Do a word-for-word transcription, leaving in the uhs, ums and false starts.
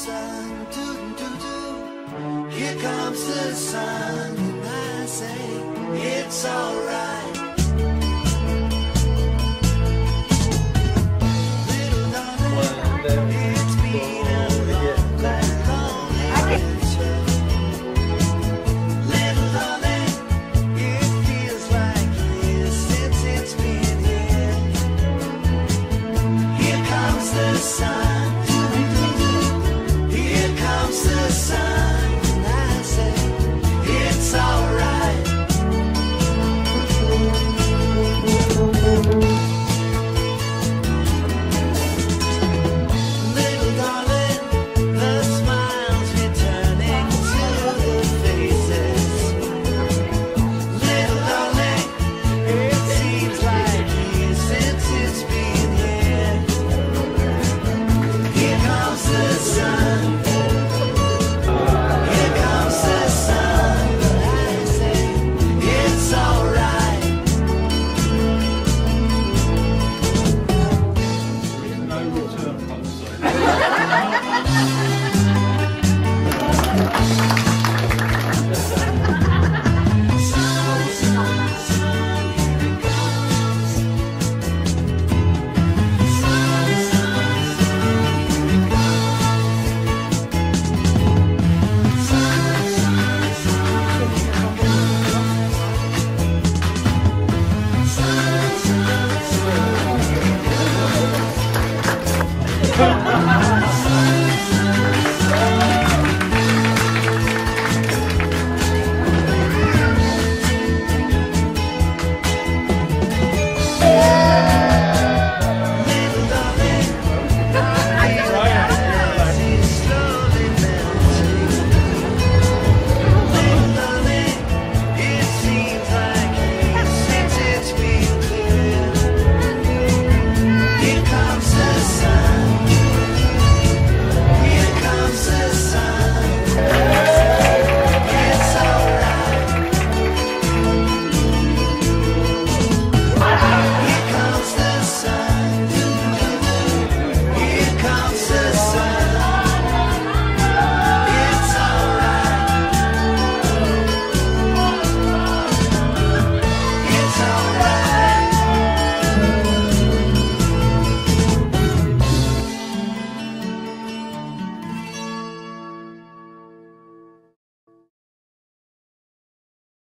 sun, doo doo doo. Here comes the sun, and I say it's alright. Little darling, it's been a long, long, long adventure. Little darling, it feels like years since it's been here. Here comes the sun. Here comes the sun, and I say it's alright. Little darling, the smiles returning to the faces. Little darling, it seems like years since it's been here. Here comes the sun. Ha ha ha!